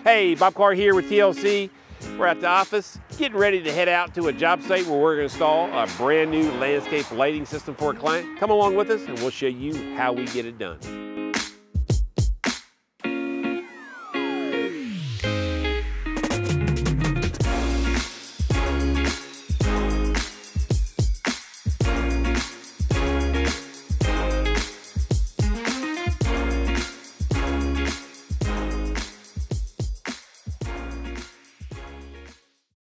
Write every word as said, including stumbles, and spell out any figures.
Hey, Bob Carr here with T L C. We're at the office, getting ready to head out to a job site where we're going to install a brand new landscape lighting system for a client. Come along with us and we'll show you how we get it done.